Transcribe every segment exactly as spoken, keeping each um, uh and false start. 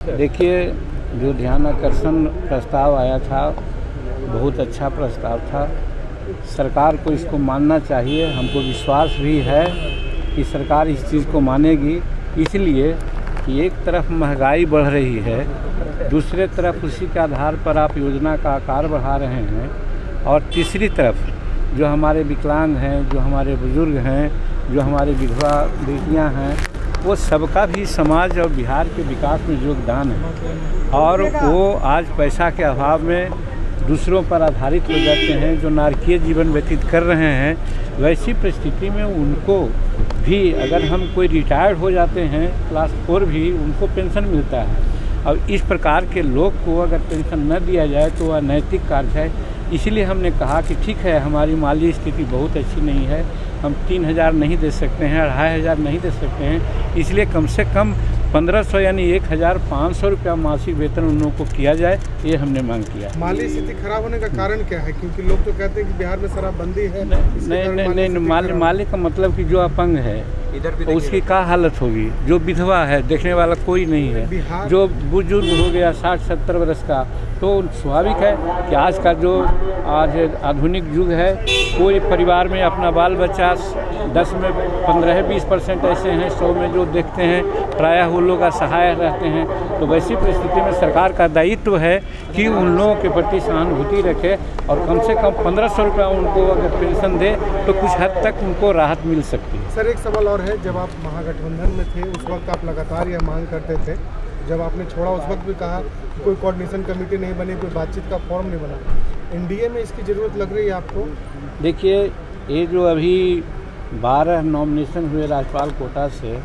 देखिए, जो ध्यान आकर्षण प्रस्ताव आया था बहुत अच्छा प्रस्ताव था। सरकार को इसको मानना चाहिए। हमको विश्वास भी है कि सरकार इस चीज़ को मानेगी, इसलिए कि एक तरफ महंगाई बढ़ रही है, दूसरे तरफ उसी के आधार पर आप योजना का आकार बढ़ा रहे हैं, और तीसरी तरफ जो हमारे विकलांग हैं, जो हमारे बुज़ुर्ग हैं, जो हमारे विधवा बेटियां हैं, वो सबका भी समाज और बिहार के विकास में योगदान है। और वो आज पैसा के अभाव में दूसरों पर आधारित हो जाते हैं, जो नारकीय जीवन व्यतीत कर रहे हैं। वैसी परिस्थिति में उनको भी, अगर हम कोई रिटायर्ड हो जाते हैं क्लास फोर भी, उनको पेंशन मिलता है। अब इस प्रकार के लोग को अगर पेंशन न दिया जाए तो वह नैतिक कार्य है। इसलिए हमने कहा कि ठीक है, हमारी माली स्थिति बहुत अच्छी नहीं है, हम तीन हज़ार नहीं दे सकते हैं, अढ़ाई हज़ार नहीं दे सकते हैं, इसलिए कम से कम पंद्रह सौ यानी एक हज़ार पाँच सौ रुपया मासिक वेतन उन लोगों को किया जाए, ये हमने मांग किया। माली स्थिति खराब होने का कारण क्या है? क्योंकि लोग तो कहते हैं कि बिहार में शराबबंदी है। नहीं नहीं नहीं, माली माली का मतलब कि जो अपंग है तो उसकी क्या हालत होगी, जो विधवा है देखने वाला कोई नहीं है, जो बुजुर्ग हो गया साठ सत्तर वर्ष का, तो स्वाभाविक है कि आज का जो आज आधुनिक युग है, कोई परिवार में अपना बाल बच्चा दस में पंद्रह बीस परसेंट ऐसे हैं, सौ में जो देखते हैं प्रायः वो लोग असहाय रहते हैं। तो वैसी परिस्थिति में सरकार का दायित्व है कि उन लोगों के प्रति सहानुभूति रखे और कम से कम पंद्रह सौ रुपया उनको अगर पेंशन दे तो कुछ हद तक उनको राहत मिल सकती है। सर, एक सवाल और है, जब आप महागठबंधन में थे उस वक्त आप लगातार यह मांग करते थे, जब आपने छोड़ा उस वक्त भी कहा कोई कोऑर्डिनेशन कमेटी नहीं बनी, कोई बातचीत का फॉर्म नहीं बना। एनडीए में इसकी ज़रूरत लग रही है आपको? देखिए, ये जो अभी बारह नॉमिनेशन हुए राज्यपाल कोटा से,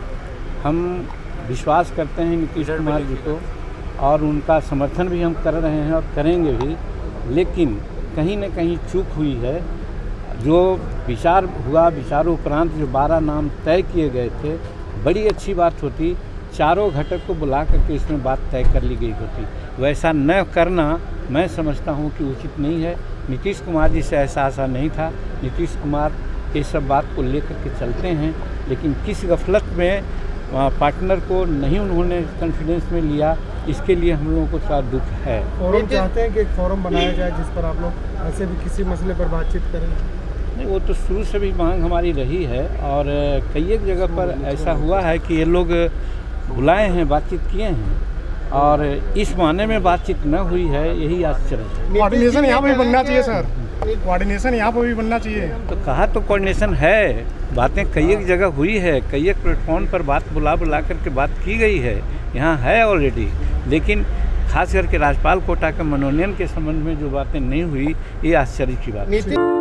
हम विश्वास करते हैं नीतीश कुमार जी को और उनका समर्थन भी हम कर रहे हैं और करेंगे भी, लेकिन कहीं न कहीं चूक हुई है। जो विचार हुआ, विचारों उपरांत जो बारह नाम तय किए गए थे, बड़ी अच्छी बात होती, चारों घटक को बुला करके इसमें बात तय कर ली गई होती। वैसा न करना मैं समझता हूँ कि उचित नहीं है। नीतीश कुमार जी से ऐसा आशा नहीं था। नीतीश कुमार ये सब बात को लेकर के चलते हैं, लेकिन किस गफलत में पार्टनर को नहीं उन्होंने कॉन्फिडेंस में लिया, इसके लिए हम लोगों को थोड़ा दुख है। फोरम चाहते हैं कि एक फोरम बनाया जाए जिस पर आप लोग ऐसे भी किसी मसले पर बातचीत करें? नहीं, वो तो शुरू से भी मांग हमारी रही है, और कई एक जगह पर ऐसा हुआ है कि ये लोग बुलाए हैं, बातचीत किए हैं, और इस माने में बातचीत न हुई है, यही आश्चर्य है। कोऑर्डिनेशन यहाँ पर भी बनना चाहिए सर, कोऑर्डिनेशन यहाँ पर भी बनना चाहिए। तो कहा तो कोऑर्डिनेशन है, बातें कई एक जगह हुई है, कई एक प्लेटफॉर्म पर बात बुला बुला करके बात की गई है, यहाँ है ऑलरेडी। लेकिन खास करके राज्यपाल कोटा के मनोनयन के संबंध में जो बातें नहीं हुई, ये आश्चर्य की बात है।